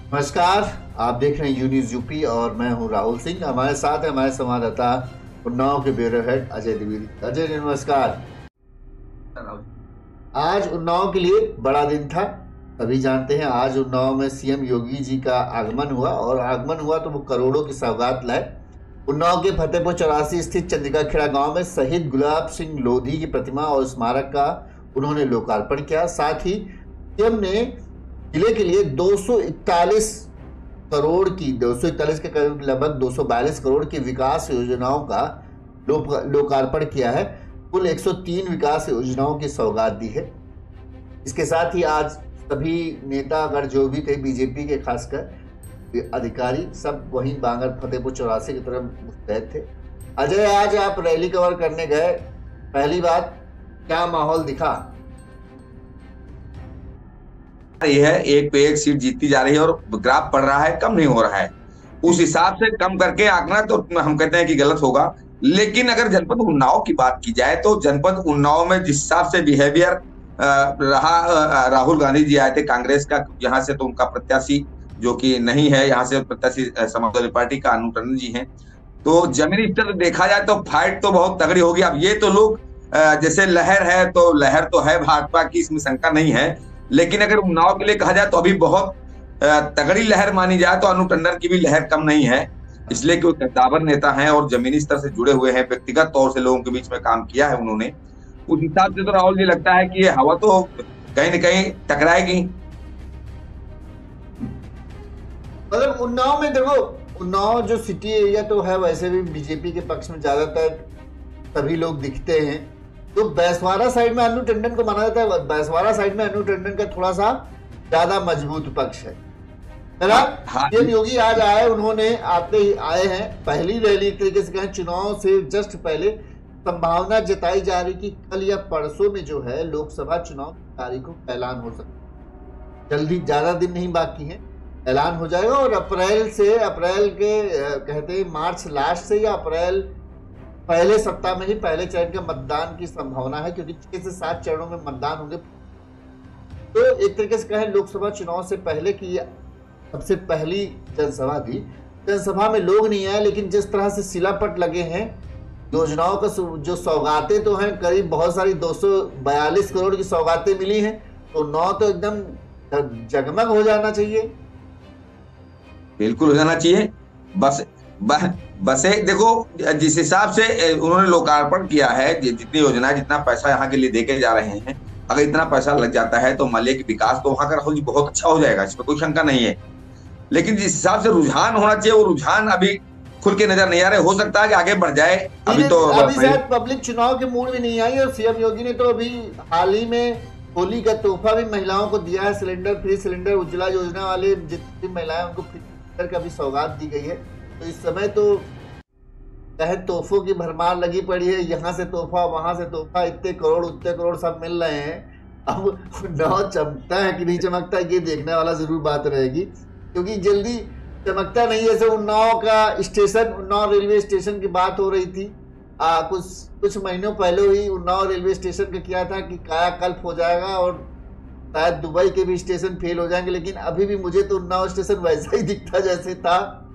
नमस्कार। आप देख रहे हैं यू न्यूज़ यूपी और मैं हूं राहुल सिंह। हमारे साथ है हमारे संवाददाता उन्नाव के ब्यूरो हेड अजय द्विवेदी। अजय जी नमस्कार। आज उन्नाव के लिए बड़ा दिन था। सभी जानते हैं आज उन्नाव में सीएम योगी जी का आगमन हुआ और आगमन हुआ तो वो करोड़ों की सौगात लाए। उन्नाव के फतेहपुर चौरासी स्थित चंद्रिका खेड़ा गांव में शहीद गुलाब सिंह लोधी की प्रतिमा और स्मारक का उन्होंने लोकार्पण किया। साथ ही सीएम ने जिले के लिए 241 करोड़ की 241 के करीब लगभग 242 करोड़ की विकास योजनाओं का लोकार्पण किया है। कुल 103 विकास योजनाओं की सौगात दी है। इसके साथ ही आज सभी नेतागण जो भी थे बीजेपी के खासकर अधिकारी सब वहीं बांगर फतेहपुर चौरासी की तरफ मुस्तैद थे। अजय आज आप रैली कवर करने गए, पहली बात क्या माहौल दिखा? रही है, एक पे एक सीट जीतती जा रही है और ग्राफ बढ़ रहा है, कम नहीं हो रहा है। उस हिसाब से कम करके आंकना तो हम कहते हैं कि गलत होगा। लेकिन अगर जनपद उन्नाव की बात की जाए तो जनपद उन्नाव में जिस हिसाब से बिहेवियर रहा, राहुल गांधी जी आए थे कांग्रेस का, यहाँ से तो उनका प्रत्याशी जो कि नहीं है, यहाँ से प्रत्याशी समाजवादी पार्टी का अनु टंडन जी हैं। तो जमीनी स्तर देखा जाए तो फाइट तो बहुत तगड़ी होगी। अब ये तो लोग जैसे लहर है तो लहर तो है भाजपा की, इसमें शंका नहीं है। लेकिन अगर उन्नाव के लिए कहा जाए तो अभी बहुत तगड़ी लहर मानी जाए तो अनु टंडन की भी लहर कम नहीं है। इसलिए कि वो कद्दावर नेता हैं और जमीनी स्तर से जुड़े हुए हैं, व्यक्तिगत तौर से लोगों के बीच में काम किया है उन्होंने। उस हिसाब से तो राहुल जी लगता है कि ये हवा तो कहीं न कहीं टकराएगी। मतलब उन्नाव में देखो, उन्नाव जो सिटी एरिया तो है, वैसे भी बीजेपी के पक्ष में ज्यादातर सभी लोग दिखते हैं। तो बैसवाड़ा साइड में अनु टंडन को माना जाता है, बैसवाड़ा साइड में अनु टंडन का थोड़ा सा ज्यादा मजबूत पक्ष है ना। सीएम योगी आज आए, उन्होंने आते ही आए हैं, पहली रैली एक तरीके से कहें चुनाव से जस्ट पहले संभावना जताई जा रही कि कल या परसों में जो है लोकसभा चुनाव की तारीखों का ऐलान हो सकता है। जल्दी, ज्यादा दिन नहीं बाकी है, ऐलान हो जाएगा। और अप्रैल के कहते हैं मार्च लास्ट से या अप्रैल पहले सप्ताह में ही पहले चरण के मतदान की संभावना है, क्योंकि 6 से 7 चरणों में मतदान होंगे। तो एक तरीके से कहें लोकसभा चुनाव से पहले की सबसे पहली जनसभा थी। जनसभा में लोग नहीं आए, लेकिन जिस तरह से शिलापट लगे हैं योजनाओं का, जो सौगातें तो हैं करीब बहुत सारी 242 करोड़ की सौगातें मिली हैं, तो नौ तो एकदम जगमग हो जाना चाहिए। बिल्कुल हो जाना चाहिए। बस एक देखो, जिस हिसाब से उन्होंने लोकार्पण किया है, जितनी योजना, जितना पैसा यहाँ के लिए देके जा रहे हैं, अगर इतना पैसा लग जाता है तो मान लिया कि विकास तो वहां का राहुल जी बहुत अच्छा हो जाएगा, इसमें कोई शंका नहीं है। लेकिन जिस हिसाब से रुझान होना चाहिए वो रुझान अभी खुल के नजर नहीं आ रहे। हो सकता है कि आगे बढ़ जाए। अभी शायद पब्लिक चुनाव के मूड में नहीं आई। और सीएम योगी ने तो अभी हाल ही में होली का तोहफा भी महिलाओं को दिया है, सिलेंडर, फ्री सिलेंडर, उज्ज्वला योजना वाले जितनी महिलाएं उनको फ्री सिलेंडर का भी सौगात दी गई है। तो इस समय तो चाहे तोहफों की भरमार लगी पड़ी है, यहाँ से तोहफा वहां से तोहफा, इतने करोड़ उतने करोड़ सब मिल रहे हैं। अब नाव चमकता है कि नहीं चमकता, ये देखने वाला जरूर बात रहेगी, क्योंकि जल्दी चमकता नहीं। जैसे उन्नाव का स्टेशन, उन्नाव रेलवे स्टेशन की बात हो रही थी कुछ महीनों पहले ही उन्नाव रेलवे स्टेशन का किया था कि कायाकल्प हो जाएगा और शायद दुबई के भी स्टेशन फेल हो जाएंगे, लेकिन अभी भी मुझे तो उन्नाव स्टेशन वैसा ही दिखता जैसे था।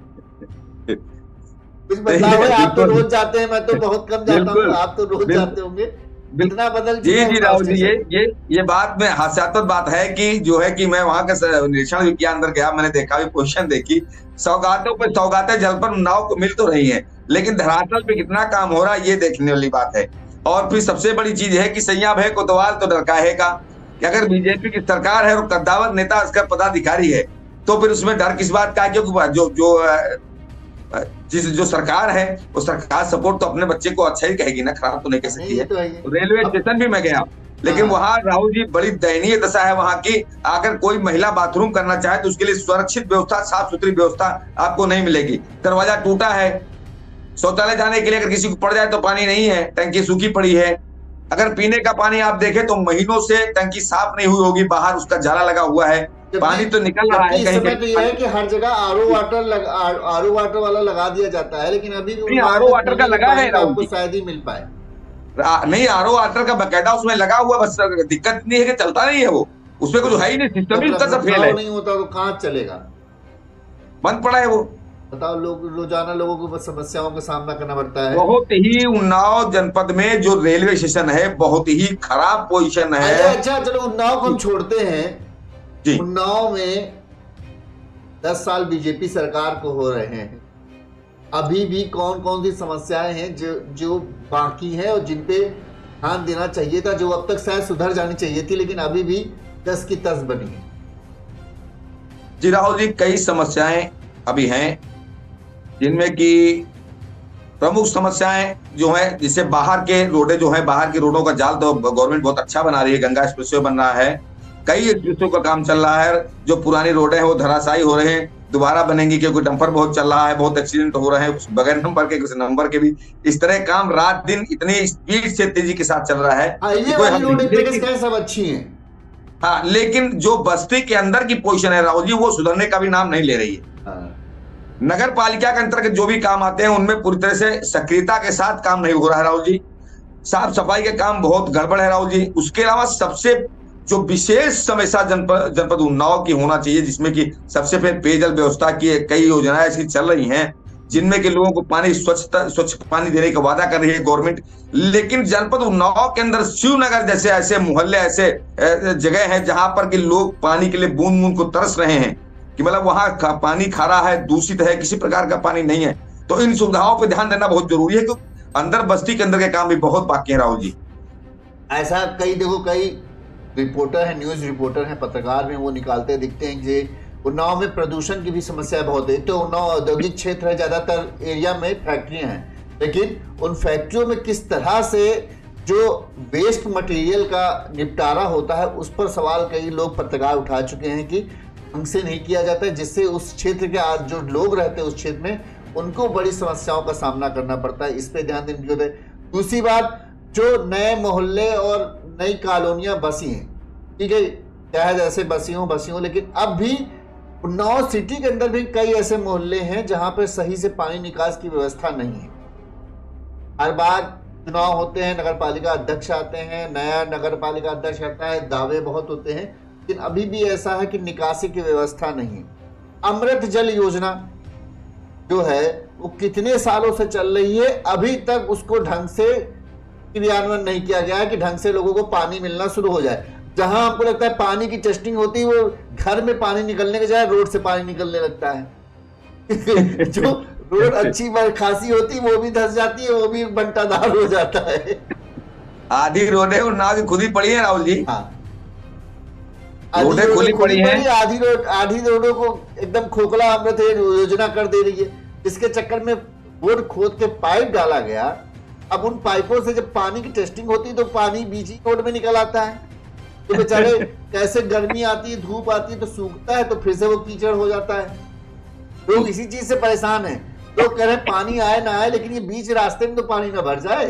कुछ बदलाव है? आप तो रोज जाते हैं, मैं तो बहुत कम जाता हूँ, आप तो रोज जाते होंगे। कितना बदल जी राहुल जी, ये बात में हास्यास्पद बात है कि जो है कि मैं वहां का निरीक्षण भी किया, अंदर गया, मैंने देखा भी, पोजीशन देखी, सौगातों पे सौगातें जल पर उन्नाव को मिल तो रही हैं, लेकिन धरातल पे कितना काम हो रहा है ये देखने वाली बात है। और फिर सबसे बड़ी चीज है कि सैया भय कोतवाल तो डर काहेगा कि अगर बीजेपी की सरकार है और कद्दावर नेता इसका पदाधिकारी है तो फिर उसमें डर किस बात का है? क्योंकि जो सरकार है वो सरकार सपोर्ट तो अपने बच्चे को अच्छा ही कहेगी ना, खराब तो नहीं कह सकती है। रेलवे स्टेशन भी मैं गया, लेकिन वहां राहुल जी बड़ी दयनीय दशा है वहां की। अगर कोई महिला बाथरूम करना चाहे तो उसके लिए सुरक्षित व्यवस्था, साफ सुथरी व्यवस्था आपको नहीं मिलेगी। दरवाजा टूटा है, शौचालय जाने के लिए अगर किसी को पड़ जाए तो पानी नहीं है, टंकी सूखी पड़ी है। अगर पीने का पानी आप देखें तो महीनों से टंकी साफ नहीं हुई होगी, बाहर उसका जाला लगा हुआ है, पानी तो निकल रहा है। इस समय तो यह है कि हर जगह आरओ वाटर वाला लगा दिया जाता है, लेकिन अभी भी आरओ वाटर का लगा है, आपको शायद ही मिल पाए। नहीं, आरओ वाटर का बकायदा उसमें लगा हुआ, बस दिक्कत नहीं है कि चलता नहीं है वो, उसमें कुछ है ही नहीं, सिस्टम ही उसका सब फेल है। नहीं होता तो कहाँ चलेगा? बंद पड़ा है वो। बताओ, लोग रोजाना लोगों को समस्याओं का सामना करना पड़ता है। बहुत ही उन्नाव जनपद में जो रेलवे स्टेशन है बहुत ही खराब पोजीशन अच्छा है। अच्छा, चलो उन्नाव को हम छोड़ते हैं। जी। उन्नाव में 10 साल बीजेपी सरकार को हो रहे हैं, अभी भी कौन कौन सी समस्याएं हैं जो जो बाकी है और जिन पे ध्यान देना चाहिए था, जो अब तक शायद सुधर जानी चाहिए थी, लेकिन अभी भी तस की तस बनी है? जी राहुल जी, कई समस्याएं अभी हैं, जिनमें कि प्रमुख समस्याएं जो है, जिससे बाहर के रोडे जो है, बाहर की रोडों का जाल तो गवर्नमेंट बहुत अच्छा बना रही है। गंगा एक्सप्रेसवे बन रहा है, कई एक्सप्रेसवे का काम चल रहा है। जो पुरानी रोडे हैं वो धराशायी हो रहे हैं, दोबारा बनेंगी, क्योंकि डंपर बहुत चल रहा है, बहुत एक्सीडेंट हो रहे हैं, कुछ बगैर नंबर के, कुछ नंबर के भी। इस तरह काम रात दिन इतनी स्पीड से, तेजी के साथ चल रहा है ये वाली रोड एक तरीके से कहें सब अच्छी हैं। हाँ, लेकिन जो बस्ती के अंदर की पोजीशन है राहुल जी, वो सुधरने का भी नाम नहीं ले रही है। नगर पालिका के अंतर्गत जो भी काम आते हैं उनमें पूरी तरह से सक्रियता के साथ काम नहीं हो रहा है राहुल जी। साफ सफाई के काम बहुत गड़बड़ है राहुल जी। उसके अलावा सबसे जो विशेष समस्या जनपद उन्नाव की होना चाहिए, जिसमें कि सबसे पहले पेयजल व्यवस्था की कई योजनाएं ऐसी चल रही हैं जिनमें कि लोगों को पानी स्वच्छ पानी देने का वादा कर रही है गवर्नमेंट, लेकिन जनपद उन्नाव के अंदर शिवनगर जैसे ऐसे मोहल्ले, ऐसे जगह हैं जहां पर कि लोग पानी के लिए बूंद बूंद को तरस रहे हैं, कि मतलब वहां पानी खारा है, दूषित है, किसी प्रकार का पानी नहीं है। तो इन सुविधाओं पर ध्यान देना बहुत जरूरी है, क्योंकि अंदर बस्ती के अंदर के काम भी बहुत बाकी है राहुल जी। ऐसा कई रिपोर्टर हैं, न्यूज रिपोर्टर हैं, पत्रकार में वो निकालते दिखते हैं कि उन्नाव में प्रदूषण की भी समस्या बहुत है। तो उन्नाव औद्योगिक क्षेत्र है, ज्यादातर एरिया में फैक्ट्रियां हैं, लेकिन उन फैक्ट्रियों में किस तरह से जो वेस्ट मटेरियल का निपटारा होता है उस पर सवाल कई लोग पत्रकार उठा चुके हैं कि ढंग से नहीं किया जाता है, जिससे उस क्षेत्र के आज जो लोग रहते हैं उस क्षेत्र में उनको बड़ी समस्याओं का सामना करना पड़ता है। इस पे ध्यान देने की जरूरत है। दूसरी बात, जो नए मोहल्ले और नई कॉलोनियां बसी हैं, ठीक है, चाहे जैसे बसी हो, लेकिन अब भी उन्नाव सिटी के अंदर भी कई ऐसे मोहल्ले हैं जहां पर सही से पानी निकास की व्यवस्था नहीं है। हर बार चुनाव होते हैं, नगर पालिका अध्यक्ष आते हैं, नया नगर पालिका अध्यक्ष आता है, दावे बहुत होते हैं, लेकिन अभी भी ऐसा है कि निकासी की व्यवस्था नहीं है। अमृत जल योजना जो है वो कितने सालों से चल रही है, अभी तक उसको ढंग से क्रियान्वयन नहीं किया गया है कि ढंग से लोगों को पानी मिलना शुरू हो जाए। जहां हमको लगता है पानी की टेस्टिंग होती है, वो घर में पानी निकलने के बजाय रोड से पानी निकलने लगता है। जो रोड अच्छी खासी होती है वो भी धंस जाती है, वो भी बंटाधार हो जाता है। आधी रोडें उन्नाव की खुदी पड़ी है राहुल जी। हाँ, रोडें खुली पड़ी हैं, आधी रोडों को एकदम खोखला अमृत योजना कर दे रही है, इसके चक्कर में रोड खोद के पाइप डाला गया। अब उन पाइपों से जब पानी की टेस्टिंग होती है तो पानी बीच ही रोड में निकल आता है, तो बेचारे कैसे गर्मी आती है, धूप आती है तो सूखता है, तो फिर से वो कीचड़ हो जाता है। लोग इसी चीज से परेशान हैं। लोग कह रहे हैं पानी आए ना आए, लेकिन ये बीच रास्ते में तो पानी ना भर जाए।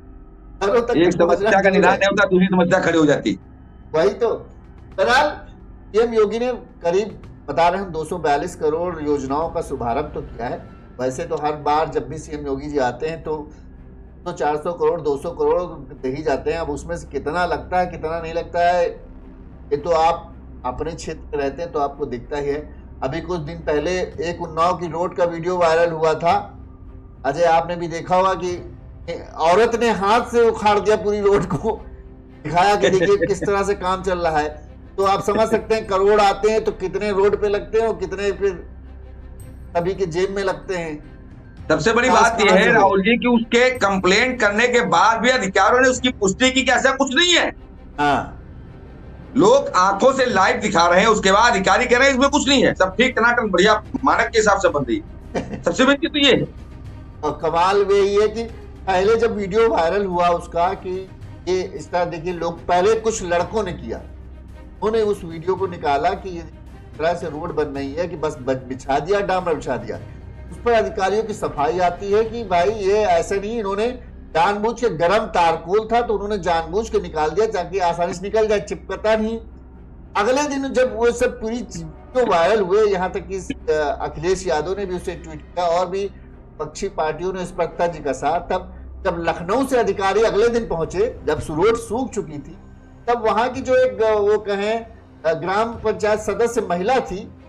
एक समस्या का निदान नहीं होता, दूसरी समस्या खड़ी हो जाती। वही तो। बहरहाल सीएम योगी ने करीब बता रहे हैं 242 करोड़ योजनाओं का शुभारंभ तो किया है। वैसे तो हर बार जब भी सीएम योगी जी आते हैं तो 400 करोड़ 200 करोड़ दे ही जाते हैं। अब उसमें से कितना लगता है कितना नहीं लगता है, ये तो आप अपने क्षेत्र में रहते हैं तो आपको दिखता ही है। अभी कुछ दिन पहले एक उन्नाव की रोड का वीडियो वायरल हुआ था, अजय आपने भी देखा होगा, कि औरत ने हाथ से उखाड़ दिया पूरी रोड को, दिखाया कि देखिए किस तरह से काम चल रहा है। तो आप समझ सकते हैं करोड़ आते हैं तो कितने रोड पे लगते हैं और कितने फिर सभी के जेब में लगते हैं। सबसे बड़ी बात यह है राहुल जी कि उसके कंप्लेंट करने के बाद भी अधिकारियों ने उसकी पुष्टि की कि ऐसा कुछ नहीं है। हाँ, लोग आंखों से लाइव दिखा रहे हैं, उसके बाद अधिकारी कह रहे हैं इसमें कुछ नहीं है, सब ठीक टनाटन बढ़िया मानक के हिसाब से बन रही है। सबसे बड़ी तो ये है। और कमाल यही है कि पहले जब वीडियो वायरल हुआ उसका कि ये इस तरह देखिए, लोग पहले कुछ लड़कों ने किया, उन्होंने उस वीडियो को निकाला कि ये तरह से रोड बन रही है कि बस बिछा दिया, डामर बिछा दिया। उस पर अधिकारियों की सफाई आती है कि भाई ये ऐसे नहीं, इन्होंने जानबूझ के गरम तारकोल था तो उन्होंने जानबूझ के निकाल दिया ताकि आसानी से निकल जाए, चिपकता नहीं। अगले दिन जब वो सब पूरी तो वायरल हुए, यहाँ तक कि अखिलेश यादव ने भी उसे ट्वीट किया और भी पक्षी पार्टियों ने इस पर तंज कसा। तब जब लखनऊ से अधिकारी अगले दिन पहुंचे, जब रोड सूख चुकी थी, तब वहां की जो एक वो कहें ग्राम पंचायत सदस्य महिला थी,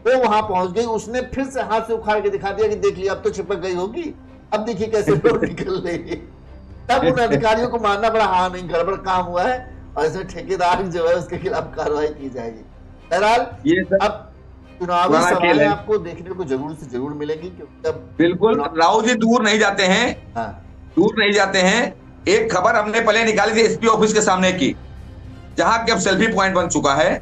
वो वहां पहुंच गई, उसने फिर से हाथ से उखाड़ के दिखा दिया कि देख लिया अब तो चिपक गई होगी, अब देखिए कैसे रोड निकल रही है। तब उन अधिकारियों को मानना पड़ा, हाँ नहीं गड़बड़ काम हुआ है और इसमें ठेकेदार जो है उसके खिलाफ कार्रवाई की जाएगी। बहरहाल ये अब चुनावी सभाएं आपको देखने को जरूर से जरूर मिलेंगी, क्योंकि अब बिल्कुल राहुल जी दूर नहीं जाते हैं। हाँ दूर नहीं जाते हैं। एक खबर हमने पहले निकाली थी एसपी ऑफिस के सामने की, जहां के अब सेल्फी पॉइंट बन चुका है।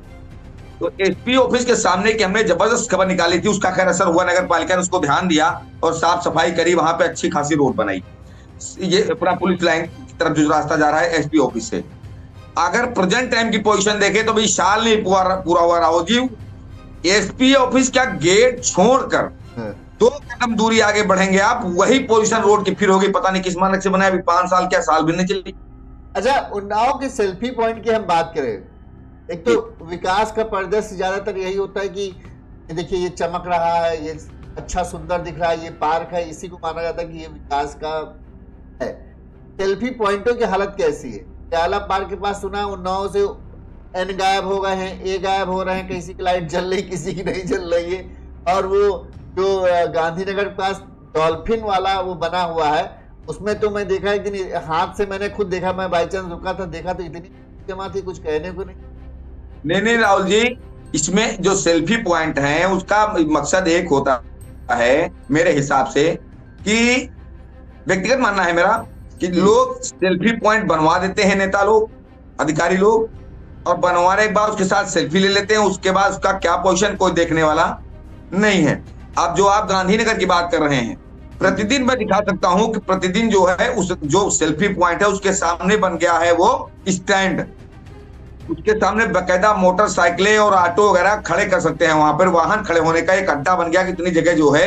तो एसपी ऑफिस के सामने की हमने जबरदस्त खबर निकाली थी, उसका खैर असर हुआ, नगर पालिका ने उसको ध्यान दिया और साफ सफाई करी, वहां पे अच्छी खासी रोड बनाई। ये अपना पुलिस लाइन की तरफ जो रास्ता जा रहा है एसपी ऑफिस से, अगर प्रेजेंट टाइम की पोजीशन देखें तो भाई साल नहीं पूरा हुआ राहुल जी, एसपी ऑफिस का गेट छोड़कर 2 कदम दूरी आगे बढ़ेंगे आप, वही पोजीशन रोड की फिर होगी। पता नहीं किस मानक से बनाया, अभी 5 साल क्या साल भी नहीं चली। अच्छा, उन्नाव के सेल्फी पॉइंट की हम बात करें, एक तो विकास का परिदृश्य ज्यादातर यही होता है कि देखिए ये चमक रहा है, ये अच्छा सुंदर दिख रहा है, ये पार्क है, इसी को माना जाता है कि ये विकास का है। सेल्फी पॉइंटों की हालत कैसी है? प्याला पार्क के पास सुना है उन्नाव से एन गायब हो गए हैं, ए गायब हो रहे हैं, किसी की लाइट जल रही किसी की नहीं जल रही है। और वो जो गांधीनगर के पास डॉल्फिन वाला वो बना हुआ है, उसमें तो मैं देखा है कि हाथ से मैंने खुद देखा, मैं बाई चांस रुका था, देखा तो इतनी जमा थी कुछ कहने को नहीं राहुल जी, इसमें जो सेल्फी पॉइंट है उसका मकसद एक होता है मेरे हिसाब से, कि व्यक्तिगत मानना है मेरा कि लोग सेल्फी पॉइंट बनवा देते हैं, नेता लोग अधिकारी लोग, और बनवाने के बाद उसके साथ सेल्फी ले लेते हैं, उसके बाद उसका क्या पोजीशन कोई देखने वाला नहीं है। अब जो आप गांधीनगर की बात कर रहे हैं, प्रतिदिन मैं दिखा सकता हूं कि प्रतिदिन जो है उस जो सेल्फी पॉइंट है उसके सामने बन गया है वो स्टैंड, उसके सामने बाकायदा मोटरसाइकिलें और ऑटो वगैरह खड़े कर सकते हैं, वहां पर वाहन खड़े होने का एक अड्डा बन गया कि इतनी जगह जो है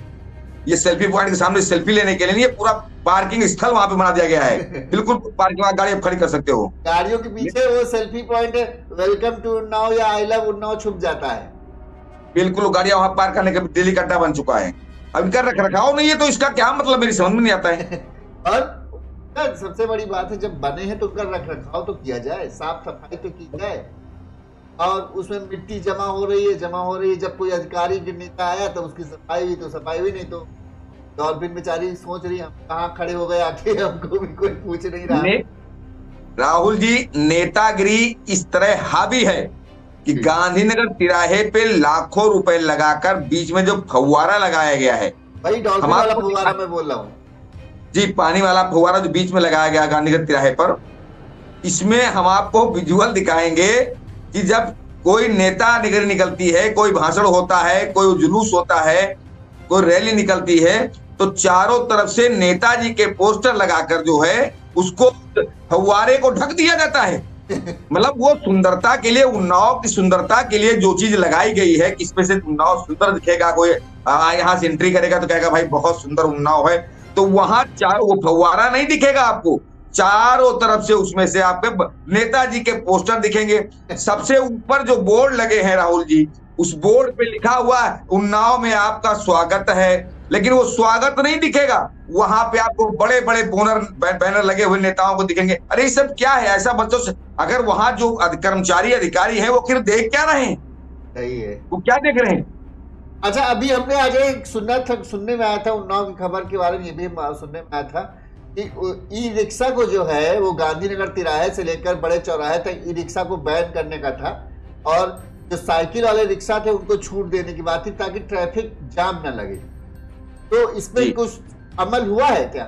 ये सेल्फी पॉइंट के सामने सेल्फी लेने के लिए, ये पूरा पार्किंग स्थल वहां पे बना दिया गया है। बिल्कुल पार्किंग गाड़ी आप खड़ी कर सकते हो, गाड़ियों के पीछे वो selfie point welcome to Unnao या आई लव उन्नाव छुप जाता है। बिल्कुल गाड़ियां वहां पार्क करने का दिल्ली का अड्डा बन चुका है। अब इनका रख रखाव नहीं है तो इसका क्या मतलब मेरी समझ में नहीं आता है। और सबसे बड़ी बात है, जब बने हैं तो उनका रख रखाव तो किया जाए, साफ सफाई तो की जाए। और उसमें मिट्टी जमा हो रही है, जब कोई अधिकारी के नेता आया तो उसकी सफाई हुई तो सफाई हुई, नहीं तो डॉल्फिन बेचारी सोच रही हम कहाँ खड़े हो गए आके, हमको भी कोई पूछ नहीं रहा। राहुल जी, नेतागिरी इस तरह हावी है कि गांधीनगर तिराहे पे लाखों रुपए लगाकर बीच में जो फव्वारा लगाया गया है, भाई डॉल्फिन वाला फव्वारा मैं बोल रहा हूँ जी, पानी वाला फव्वारा जो बीच में लगाया गया गांधीनगर तिराहे पर, इसमें हम आपको विजुअल दिखाएंगे कि जब कोई नेता निकलती है, कोई भाषण होता है, कोई जुलूस होता है, कोई रैली निकलती है, तो चारों तरफ से नेताजी के पोस्टर लगाकर जो है उसको फव्वारे को ढक दिया जाता है। मतलब वो सुंदरता के लिए, उन्नाव की सुंदरता के लिए जो चीज लगाई गई है कि इसमें से उन्नाव सुंदर दिखेगा, कोई यहाँ से एंट्री करेगा तो कहेगा भाई बहुत सुंदर उन्नाव है, तो वहां वो फव्वारा नहीं दिखेगा आपको, चारों तरफ से उसमें से आपके नेताजी के पोस्टर दिखेंगे। सबसे ऊपर जो बोर्ड लगे हैं राहुल जी, उस बोर्ड पे लिखा हुआ है उन्नाव में आपका स्वागत है, लेकिन वो स्वागत नहीं दिखेगा, वहां पे आपको बड़े बड़े बैनर लगे हुए नेताओं को दिखेंगे। अरे ये सब क्या है? ऐसा बच्चों से अगर वहां जो कर्मचारी अधिकारी है वो फिर देख क्या रहे हैं? सही है, वो क्या देख रहे हैं? अच्छा, अभी हमने आज एक सुनने में आया था उन्नाव की खबर के बारे में, ये भी सुनने में आया था कि ई रिक्शा को जो है वो गांधीनगर तिराहे से लेकर बड़े चौराहे तक ई रिक्शा को बैन करने का था, और जो साइकिल वाले रिक्शा थे उनको छूट देने की बात थी ताकि ट्रैफिक जाम न लगे। तो इसमें कुछ अमल हुआ है क्या?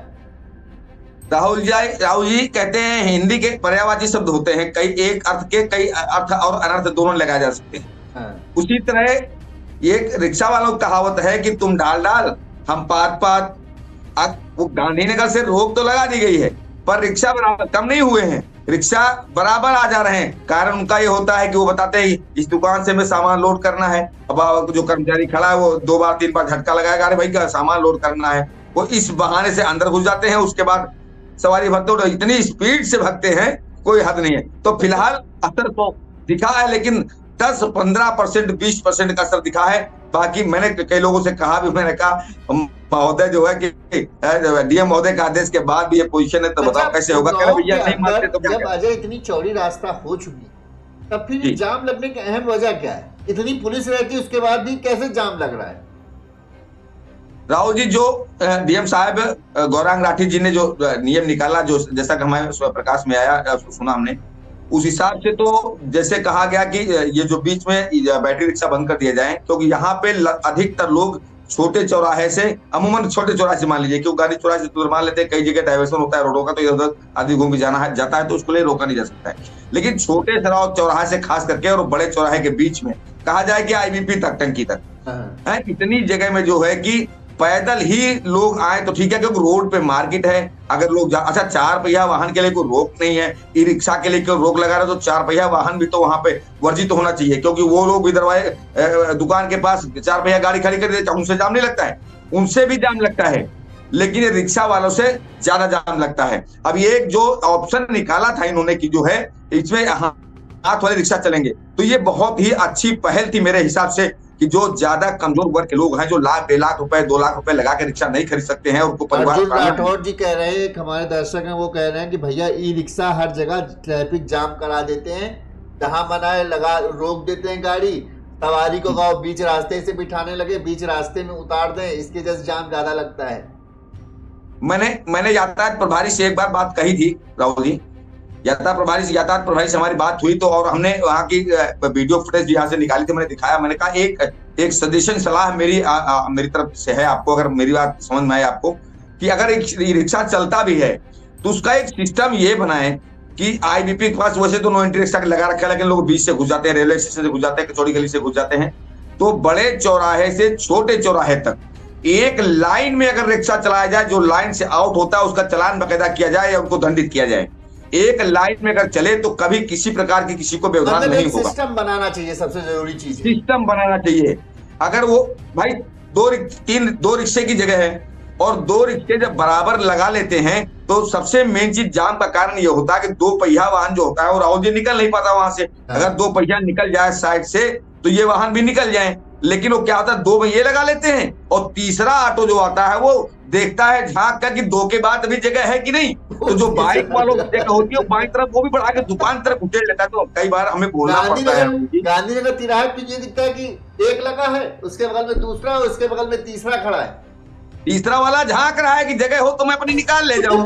राहुल जी कहते हैं हिंदी के पर्यायवाची शब्द होते हैं, कई एक अर्थ के कई अर्थ और अनर्थ दोनों लगाए जा सकते हैं। उसी तरह एक रिक्शा वालों की कहावत है कि तुम डाल हम पात। वो गांधीनगर से रोक तो लगा दी गई है पर रिक्शा बराबर कम नहीं हुए हैं, रिक्शा बराबर आ जा रहे हैं। कारण उनका ये होता है कि वो बताते हैं इस दुकान से हमें सामान लोड करना है, अब जो कर्मचारी खड़ा है वो 2 बार 3 बार झटका लगाएगा, अरे भाई का सामान लोड करना है, वो इस बहाने से अंदर घुस जाते हैं। उसके बाद सवारी भगते हो, इतनी स्पीड से भगते हैं कोई हद नहीं है। तो फिलहाल असर तो दिखा है, लेकिन 10-15%, 20% का असर दिखा है। बाकी मैंने कई लोगों से कहा भी, मैंने कहा महोदय जो है कि डीएम महोदय का आदेश के बाद भी ये पोजीशन है, तो बताओ कैसे होगा? भैया नहीं मानते तो जब अजय इतनी चौड़ी रास्ता हो चुकी है, तब फिर जाम लगने की अहम वजह क्या है? इतनी पुलिस रहती है उसके बाद भी कैसे जाम लग रहा है? राहुल जी, जो डीएम साहब गौरांग राठी जी ने जो नियम निकाला, जो जैसा कि हमारे प्रकाश में आया, सुना हमने, उस हिसाब से तो जैसे कहा गया कि ये जो बीच में बैटरी रिक्शा बंद कर दिया जाए, क्योंकि यहाँ पे अधिकतर लोग छोटे चौराहे से, अमूमन छोटे चौराहे से मान लीजिए, क्योंकि गाड़ी चौराहे से तो मान लेते हैं, कई जगह डाइवर्सन होता है रोडों का, तो इधर आदमी घूम के जाता है, तो उसको लिए रोका नहीं जा सकता है। लेकिन छोटे चौराहे से खास करके और बड़े चौराहे के बीच में कहा जाए कि आईबीपी तक, टंकी तक है, इतनी जगह में जो है कि पैदल ही लोग आए तो ठीक है, क्योंकि रोड पे मार्केट है। अगर लोग अच्छा, 4 पहिया वाहन के लिए कोई रोक नहीं है, ई रिक्शा के लिए क्यों रोक लगा रहे, तो 4 पहिया वाहन भी तो वहां पे वर्जित होना चाहिए, क्योंकि वो लोग भी दरवाजे दुकान के पास 4 पहिया गाड़ी खड़ी कर देते, उनसे जाम नहीं लगता है, उनसे भी जाम लगता है, लेकिन ये रिक्शा वालों से ज्यादा जाम लगता है। अब ये जो ऑप्शन निकाला था इन्होंने कि जो है इसमें हाथ वाले रिक्शा चलेंगे, तो ये बहुत ही अच्छी पहल थी मेरे हिसाब से, कि जो ज्यादा कमजोर वर्ग के लोग हैं, जो लाख 1 लाख रुपए 2 लाख रुपए लगा के रिक्शा नहीं खरीद सकते हैं, उनको परिवार राठौर जी कह रहे हैं, एक हमारे दर्शक हैं वो कह रहे हैं कि भैया ई रिक्शा हर जगह ट्रैफिक जाम करा देते हैं, जहां मना है लगा रोक देते हैं गाड़ी, सवारी को कहो बीच रास्ते से बिठाने लगे, बीच रास्ते में उतार दें, इसके जैसे जाम ज्यादा लगता है। मैंने यातायात प्रभारी से एक बार बात कही थी राहुल जी, यातायात प्रभारी से हमारी बात हुई, तो और हमने वहां की वीडियो फुटेज यहाँ से निकाली थी, मैंने दिखाया, मैंने कहा एक सजेशन सलाह मेरी तरफ से है आपको, अगर मेरी बात समझ में आए आपको, कि अगर एक रिक्शा चलता भी है तो उसका एक सिस्टम ये बनाए कि आईबीपी के पास वैसे तो नो एंट्री रिक्शा लगा रखा है, लेकिन लोग बीच से घुस जाते हैं, रेलवे स्टेशन से घुस जाते हैं, चौड़ी गली से घुस जाते हैं, तो बड़े चौराहे से छोटे चौराहे तक एक लाइन में अगर रिक्शा चलाया जाए, जो लाइन से आउट होता है उसका चालान बाकायदा किया जाए या उनको दंडित किया जाए। एक लाइन में अगर चले तो कभी किसी प्रकार की किसी को व्यवधान नहीं होगा। सिस्टम बनाना चाहिए, सबसे जरूरी चीज सिस्टम बनाना चाहिए। अगर वो भाई दो रिक्शे की जगह है और 2 रिक्शे जब बराबर लगा लेते हैं, तो सबसे मेन चीज जाम का कारण ये होता है कि 2 पहिया वाहन जो होता है वो राहुल जी निकल नहीं पाता वहां से। अगर 2 पहिया निकल जाए साइड से तो ये वाहन भी निकल जाए, लेकिन वो क्या होता है 2 पहिए लगा लेते हैं और तीसरा ऑटो जो आता है वो देखता है झांक कर कि 2 के बाद अभी जगह है कि नहीं, तो जो बाइक वालों की जगह होती है बाइक तरफ वो भी बढ़ा के दुकान तरफ उठे लेता है। तो कई बार हमें बोलना पड़ता है। गांधीनगर तिराहे पे ये दिखता है कि एक लगा है, उसके बगल में दूसरा, उसके बगल में तीसरा खड़ा है, तीसरा वाला झांक रहा है कि जगह हो तो मैं अपनी निकाल ले जाऊं।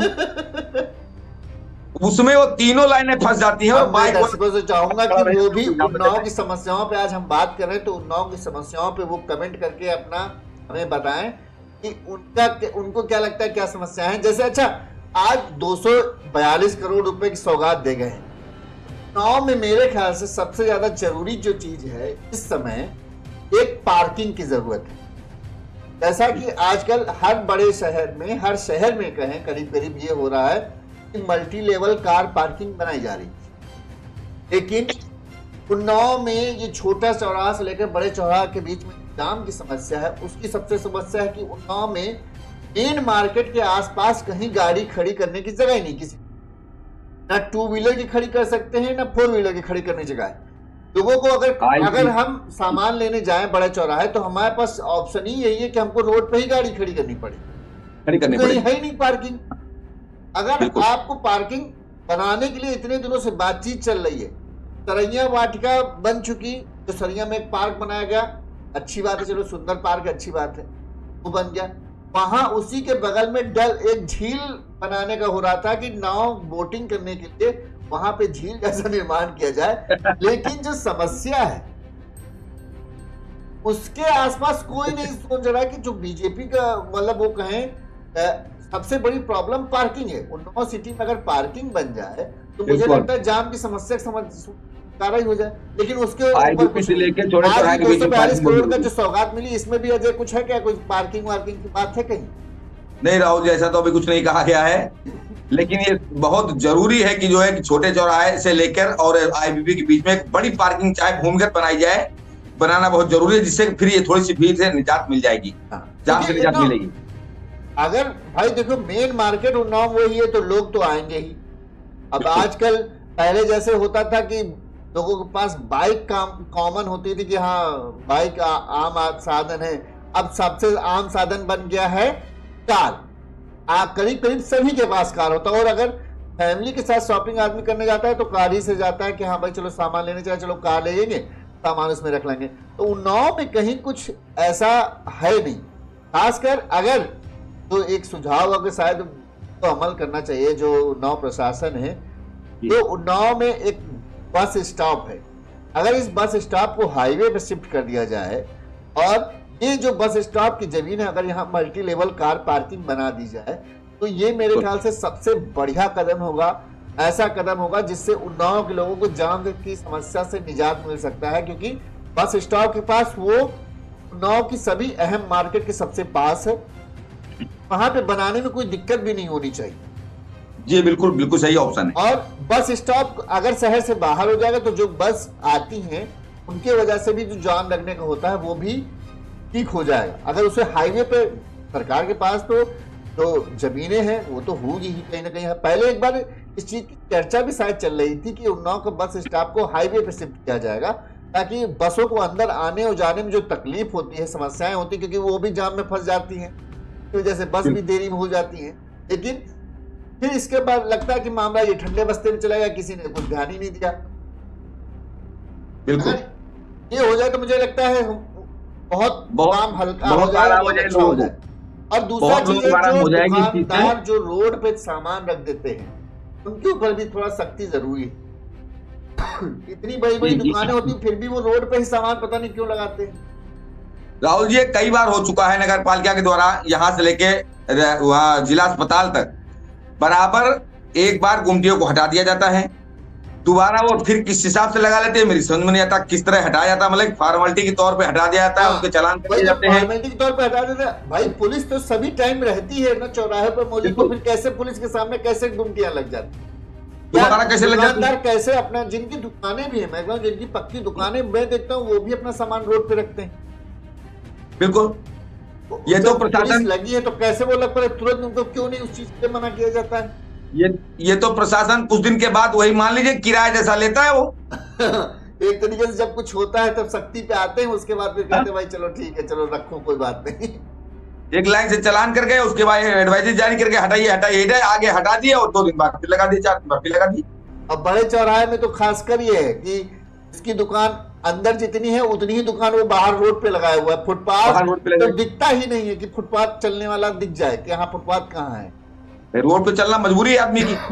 उसमें वो तीनों लाइनें फंस जाती हैं। और बाइक दर्शकों से चाहूंगा कि वो भी उन्नाव की समस्याओं पे आज हम बात कर रहे हैं, तो उन्नाव की समस्याओं पे वो कमेंट करके अपना हमें बताएं कि उनको क्या लगता है, क्या समस्या है। जैसे अच्छा, आज 242 करोड़ रुपए की सौगात दे गए हैं उन्नाव में। मेरे ख्याल से सबसे ज्यादा जरूरी जो चीज है इस समय, एक पार्किंग की जरूरत है। जैसा कि आजकल हर बड़े शहर में, हर शहर में कहें करीब करीब ये हो रहा है कि मल्टी लेवल कार पार्किंग बनाई जा रही है, लेकिन उन्नाव में ये छोटा चौराहा से लेकर बड़े चौराहा के बीच में जाम की समस्या है। उसकी सबसे समस्या है कि उन्नाव में मेन मार्केट के आसपास कहीं गाड़ी खड़ी करने की जगह ही नहीं, किसी ना 2 व्हीलर की खड़ी कर सकते हैं ना 4 व्हीलर की खड़ी करने की जगह है। लोगों को अगर हम सामान लेने जाएं बड़े चौराहे, तो हमारे पास ऑप्शन ही यही है कि हमको रोड पे ही गाड़ी खड़ी करनी पड़ेगी, कहीं है ही नहीं पार्किंग। अगर आपको पार्किंग बनाने के लिए इतने दिनों से बातचीत चल रही है, सरैया वाटिका बन चुकी, तो सरैया में एक पार्क बनाया गया, अच्छी बात है, चलो सुंदर पार्क है, अच्छी बात है, वो बन गया। वहां उसी के बगल में एक झील बनाने का हो रहा था कि नाव बोटिंग करने के लिए वहां पे झील जैसा निर्माण किया जाए, लेकिन जो समस्या है उसके आसपास कोई नहीं सोच रहा कि जो बीजेपी का मतलब वो कहें सबसे बड़ी प्रॉब्लम पार्किंग है। उन्नाव सिटी में अगर पार्किंग बन जाए तो मुझे लगता है जाम की समस्या ही हो जाए। लेकिन उसके ऊपर से लेकर 242 करोड़ का जो सौगात मिली, इसमें भी अजय कुछ है क्या, कोई पार्किंग वार्किंग की बात है कहीं? नहीं राहुल जी, ऐसा तो अभी कुछ नहीं कहा गया है, लेकिन ये बहुत जरूरी है कि जो है कि छोटे चौराहे से लेकर और आईबीपी के बीच में एक बड़ी पार्किंग चाहे भूमिगत बनाई जाए, बनाना बहुत जरूरी है, जिससे फिर ये थोड़ी सी भीड़ से निजात मिल जाएगी, जाम से निजात मिलेगी। अगर भाई देखो मेन मार्केट उन्नाव वही है तो लोग तो आएंगे ही। अब आजकल पहले जैसे होता था कि लोगों के पास बाइक कॉमन होती थी कि हाँ बाइक आम साधन है, अब सबसे आम साधन बन गया है कार। करीब करीब सभी के पास कार होता है, और अगर फैमिली के साथ शॉपिंग आदमी करने जाता है तो कार ही से जाता है कि हाँ भाई चलो सामान लेने चाहिए, चलो कार ले लेंगे। सामान उसमें रख लेंगे। तो उन्नाव में कहीं कुछ ऐसा है नहीं। खासकर अगर तो एक सुझाव अगर शायद तो अमल करना चाहिए जो उन्नाव प्रशासन है, तो उन्नाव में एक बस स्टॉप है, अगर इस बस स्टॉप को हाईवे पे शिफ्ट कर दिया जाए और ये जो बस स्टॉप की जमीन है अगर यहाँ मल्टी लेवल कार पार्किंग बना दी जाए, तो ये मेरे ख्याल से सबसे बढ़िया कदम होगा। ऐसा कदम होगा जिससे उन्नाव के लोगों को जाम की समस्या से निजात मिल सकता है, क्योंकि बस स्टॉप के पास वो उन्नाव की सभी अहम मार्केट के सबसे पास है, वहां पे बनाने में कोई दिक्कत भी नहीं होनी चाहिए। जी बिल्कुल बिल्कुल सही ऑप्शन है। और बस स्टॉप अगर शहर से बाहर हो जाएगा तो जो बस आती हैं उनके वजह से भी जो जाम लगने का होता है वो भी ठीक हो जाएगा। अगर उसे हाईवे पे सरकार के पास तो जमीनें हैं वो तो होगी ही कहीं ना कहीं। पहले एक बार इस चीज की चर्चा भी शायद चल रही थी कि उन्नाव का बस स्टॉप को हाईवे पे शिफ्ट किया जाएगा, ताकि बसों को अंदर आने और जाने में जो तकलीफ होती है, समस्याएं होती है, क्योंकि वो भी जाम में फंस जाती हैं, तो वजह बस भी देरी में हो जाती है। लेकिन फिर इसके बाद लगता है कि मामला ये ठंडे बस्ते में चला गया, किसी ने कुछ ध्यान ही नहीं दिया। बिल्कुल ये हो जाए तो मुझे लगता है बहुत काम हल्का हो जाए, बहुत अच्छा हो जाए। और दूसरा चीज जो दुकानदार जो रोड पे सामान रख देते हैं उनके ऊपर भी थोड़ा सख्ती जरूरी है। इतनी बड़ी बड़ी दुकानें होती फिर भी वो रोड पे ही सामान पता नहीं क्यों लगाते हैं। राहुल जी कई बार हो चुका है नगर पालिका के द्वारा यहाँ से लेके वहाँ जिला अस्पताल तक बराबर एक बार गुमटियों को हटा दिया जाता है, दोबारा वो फिर किस हिसाब से लगा लेते हैं मेरी समझ में नहीं आता किस तरह हटाया जाता है। मतलब फॉर्मेलिटी के तौर पे हटा दिया जाता है, उनके चालान किए जाते हैं, फॉर्मेलिटी के तौर पे हटा देते हैं। भाई पुलिस तो सभी टाइम रहती है ना चौराहे पर मौजूद, तो फिर कैसे पुलिस के सामने कैसे गुमटियां लग जाती है, दोबारा कैसे लग जाती दुकानदार कैसे अपना, जिनकी दुकानें भी है, मैं कहूँ जिनकी पक्की दुकानें मैं देखता हूँ वो भी अपना सामान रोड पे रखते हैं। बिल्कुल ये तो प्रशासन लगी है तो कैसे वो लग पड़े, तुरंत उनको क्यों नहीं उस चीज पे मना किया जाता है। ये तो प्रशासन कुछ दिन के बाद वही मान लीजिए किराया जैसा लेता है वो। एक तरीके से जब कुछ होता है तब सख्ती पे आते हैं, उसके बाद फिर कहते हैं भाई चलो ठीक है चलो रखो कोई बात नहीं। एक लाइन से चालान कर गए, उसके बाद एडवाइजरी जारी करके हटाइए हटाइए आगे हटा दिया और 2 दिन बाद फिर लगा दिए, 4 दिन बाद फिर लगा दिए। अब बड़े चौराहे में तो खासकर ये है कि इसकी दुकान अंदर जितनी है उतनी ही दुकान वो बाहर रोड पे लगाया हुआ है। फुटपाथ तो दिखता ही नहीं है कि फुटपाथ चलने वाला दिख जाए कि हाँ फुटपाथ कहाँ है। रोड पे चलना मजबूरी है आदमी की।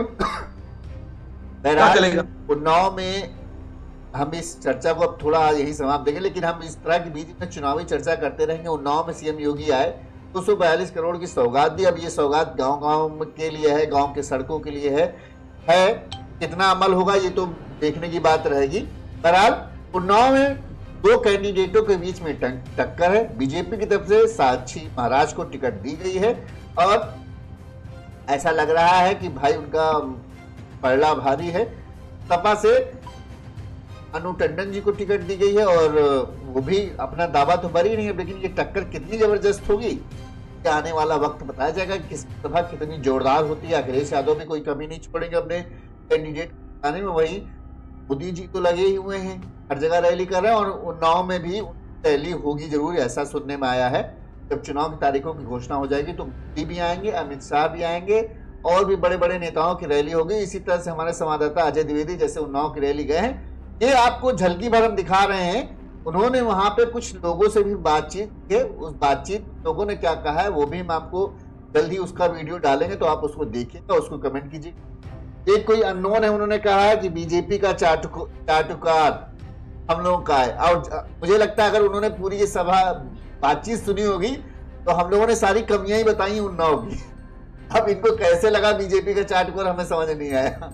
चलेगा उन्नाव में हम इस चर्चा को अब थोड़ा यही समाप्त देंगे, लेकिन हम इस तरह के बीच में चुनावी चर्चा करते रहेंगे। उन्नाव में सीएम योगी आए 242 करोड़ की सौगात दी। अब ये सौगात गांव-गांव के लिए है, गांव के सड़कों के लिए है कितना अमल होगा ये तो देखने की बात रहेगी। बहरहाल उन्नाव में 2 कैंडिडेटों के बीच में टक्कर है। बीजेपी की तरफ से साक्षी महाराज को टिकट दी गई है और ऐसा लग रहा है कि भाई उनका पलड़ा भारी है। सपा से अनु टंडन जी को टिकट दी गई है और वो भी अपना दावा तो भरी नहीं है, लेकिन ये टक्कर कितनी जबरदस्त होगी क्या आने वाला वक्त बताया जाएगा। किस सभा कितनी जोरदार होती है। अखिलेश यादव भी कोई कमी नहीं छोड़ेंगे अपने कैंडिडेट आने में, वही मोदी जी तो लगे ही हुए हैं, हर जगह रैली कर रहे हैं और उन्नाव में भी रैली होगी जरूर, ऐसा सुनने में आया है। जब चुनाव की तारीखों की घोषणा हो जाएगी तो मोदी भी आएंगे, अमित शाह भी आएंगे और भी बड़े बड़े नेताओं की रैली होगी। इसी तरह से हमारे संवाददाता अजय द्विवेदी जैसे उन्नाव की रैली गए हैं, ये आपको झलकी भर हम दिखा रहे हैं। उन्होंने वहां पे कुछ लोगों से भी बातचीत की, उस बातचीत लोगों ने क्या कहा है वो भी हम आपको जल्दी उसका वीडियो डालेंगे, तो आप उसको देखिएगा, उसको कमेंट कीजिए। एक कोई अननोन है, उन्होंने कहा है कि बीजेपी का चाटुकार हम लोगों का है। और मुझे लगता है अगर उन्होंने पूरी ये सभा बातचीत सुनी होगी तो हम लोगों ने सारी कमियां ही बताई उन्नाव की। अब इनको कैसे लगा बीजेपी का चाटुकार हमें समझ नहीं आया।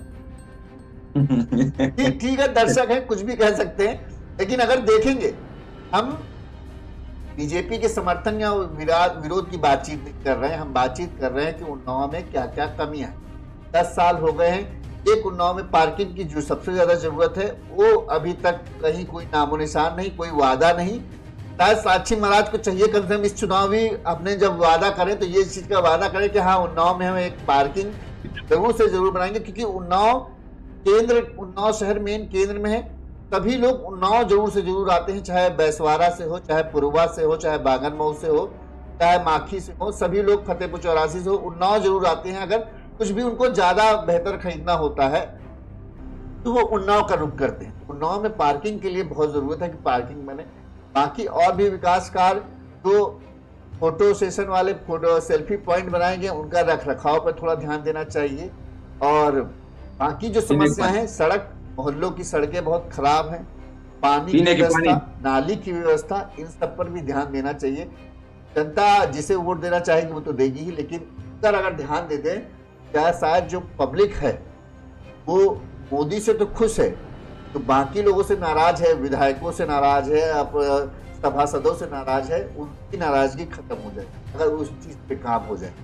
ठीक है, दर्शक है कुछ भी कह सकते हैं, लेकिन अगर देखेंगे हम बीजेपी के समर्थन या विरोध की बातचीत नहीं कर रहे हैं, हम बातचीत कर रहे हैं कि उन्नाव में क्या क्या कमियां हैं। 10 साल हो गए हैं, एक उन्नाव में पार्किंग की जो सबसे ज्यादा जरूरत है वो अभी तक कहीं कोई नामो निशान नहीं, कोई वादा नहीं। शायद साक्षी महाराज को चाहिए कम से कम इस चुनावी अपने जब वादा करें तो ये चीज का वादा करें कि हाँ उन्नाव में हम एक पार्किंग जरूर से जरूर बनाएंगे, क्योंकि उन्नाव शहर मेन केंद्र में है। सभी लोग उन्नाव जरूर से जरूर आते हैं, चाहे बैसवाड़ा से हो, चाहे पुरुवा से हो, चाहे बागनमऊ से हो, चाहे माखी से हो, सभी लोग फतेहपुर चौरासी से हो, उन्नाव जरूर आते हैं। अगर कुछ भी उनको ज्यादा बेहतर खरीदना होता है तो वो उन्नाव का रुख करते हैं। उन्नाव में पार्किंग के लिए बहुत जरूरत है कि पार्किंग बने। बाकी और भी विकास कार्य जो फोटो सेशन वाले फोटो सेल्फी पॉइंट बनाएंगे उनका रख रखाव पर थोड़ा ध्यान देना चाहिए। और बाकी जो समस्या है, सड़क, मोहल्लों की सड़कें बहुत खराब हैं, पानी की व्यवस्था, नाली की व्यवस्था, इन सब पर भी ध्यान देना चाहिए। जनता जिसे वोट देना चाहेगी वो तो देगी ही, लेकिन अगर ध्यान दे दें, क्या शायद जो पब्लिक है वो मोदी से तो खुश है, तो बाकी लोगों से नाराज है, विधायकों से नाराज है, सभासदों से नाराज है, उनकी नाराजगी खत्म हो जाए अगर उस चीज पे काम हो जाए।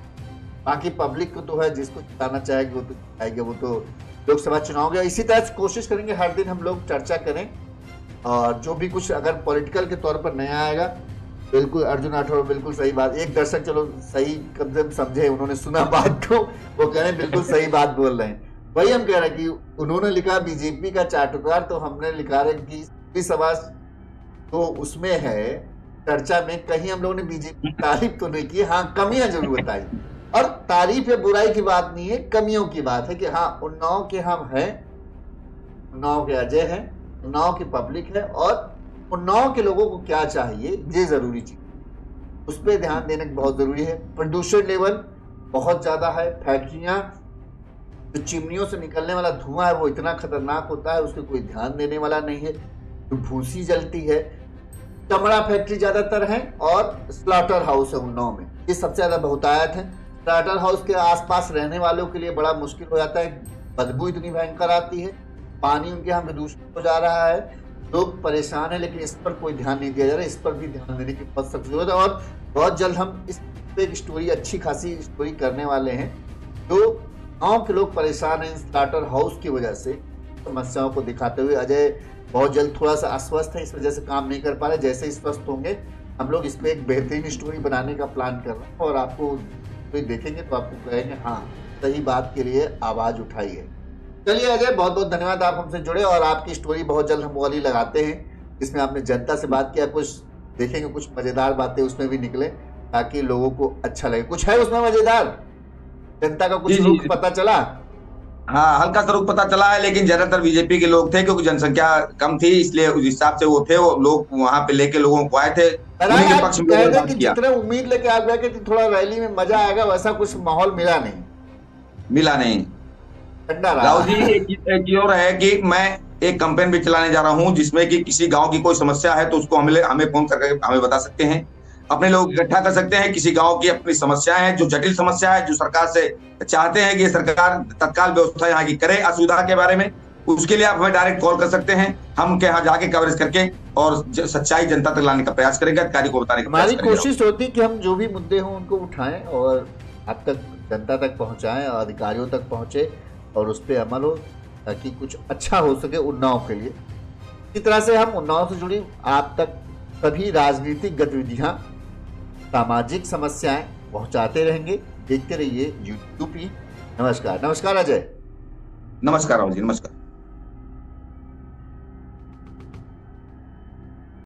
बाकी पब्लिक को तो है, जिसको जिताना चाहेगी वो तो जिताएगी, वो तो लोकसभा चुनाव गया। इसी तरह से कोशिश करेंगे हर दिन हम लोग चर्चा करें, और जो भी कुछ अगर पॉलिटिकल के तौर पर नया आएगा, बिल्कुल अर्जुन राठौड़ बिल्कुल सही बात, एक दर्शक चलो सही कम से कम समझे, उन्होंने सुना बात को, वो कह रहे हैं बिल्कुल सही बात बोल रहे हैं। वही हम कह रहे हैं कि उन्होंने लिखा बीजेपी का चाटुकार, तो हमने लिखा है कि सभा तो उसमें है चर्चा में, कहीं हम लोगों ने बीजेपी की तारीफ तो नहीं की, हाँ कमियां जरूर बताई, और तारीफ या बुराई की बात नहीं है, कमियों की बात है कि हाँ उन्नाव के हम हैं, उन्नाव के अजय हैं, उन्नाव की पब्लिक है, और उन्नाव के लोगों को क्या चाहिए ये जरूरी चीज, उस पर ध्यान देना बहुत जरूरी है। प्रदूषण लेवल बहुत ज्यादा है, फैक्ट्रियां, जो चिमनियों से निकलने वाला धुआं है वो इतना खतरनाक होता है, उसको कोई ध्यान देने वाला नहीं है। जो भूसी जलती है, चमड़ा फैक्ट्री ज्यादातर है, और स्लॉटर हाउस है उन्नाव में, ये सबसे ज्यादा बहुतायत है। स्लॉटर हाउस के आसपास रहने वालों के लिए बड़ा मुश्किल हो जाता है, बदबू इतनी भयंकर आती है, पानी उनके यहाँ प्रदूषित हो जा रहा है, लोग परेशान है, लेकिन इस पर कोई ध्यान नहीं दिया जा रहा है। इस पर भी ध्यान देने की बहुत सख्त जरूरत है, और बहुत जल्द हम इस पे एक स्टोरी, अच्छी खासी स्टोरी करने वाले हैं। जो गांव के लोग परेशान हैं स्टार्टर हाउस की वजह से, समस्याओं को दिखाते हुए अजय बहुत जल्द थोड़ा सा अस्वस्थ है, इस वजह से काम नहीं कर पा रहे। जैसे ही स्वस्थ होंगे हम लोग इस पे एक बेहतरीन स्टोरी बनाने का प्लान कर रहे हैं, और आपको कोई देखेंगे तो आपको कहेंगे हाँ सही बात के लिए आवाज उठाई है। चलिए अजय, बहुत बहुत धन्यवाद, आप हमसे जुड़े, और आपकी स्टोरी बहुत जल्द हम वाली लगाते हैं जिसमें आपने जनता से बात किया, कुछ देखेंगे कुछ मजेदार बातें उसमें भी निकले ताकि लोगों को अच्छा लगे। कुछ है उसमें मजेदार, जनता का कुछ रुख पता चला? हाँ, हल्का सा रुख पता चला है, लेकिन ज्यादातर बीजेपी के लोग थे, क्योंकि जनसंख्या कम थी, इसलिए उस हिसाब से वो थे, वो लोग वहां पे लेके लोगों को आए थे, उन्हीं के पक्ष में बात किया। जितना उम्मीद लेके आ गया कि थोड़ा रैली में मजा आएगा, वैसा कुछ माहौल मिला नहीं। राहुल जी, एक चीज और है कि मैं एक कैंपेन भी चलाने जा रहा हूं, जिसमें कि किसी गांव की कोई समस्या है तो उसको हमें फोन करके हमें बता सकते हैं, अपने लोग इकट्ठा कर सकते हैं। किसी गांव की अपनी समस्याएं हैं, जो जटिल समस्या है, जो सरकार से चाहते हैं कि ये सरकार तत्काल व्यवस्था यहाँ की करे असुविधा के बारे में, उसके लिए आप हमें डायरेक्ट कॉल कर सकते हैं। हम उनके यहाँ जाके कवरेज करके और सच्चाई जनता तक लाने का प्रयास करेंगे, अधिकारी को बताने का प्रयास करेंगे। हमारी कोशिश होती है कि हम जो भी मुद्दे हों उनको उठाएं और आप तक, जनता तक पहुंचाएं, अधिकारियों तक पहुंचे और उस पर अमल हो, ताकि कुछ अच्छा हो सके उन्नाव के लिए। इस तरह से हम उन्नाव से जुड़ी आप तक सभी राजनीतिक गतिविधियां, सामाजिक समस्याएं पहुंचाते रहेंगे। देखते रहिए यूट्यूब। नमस्कार। नमस्कार अजय। नमस्कार राहुल जी, नमस्कार।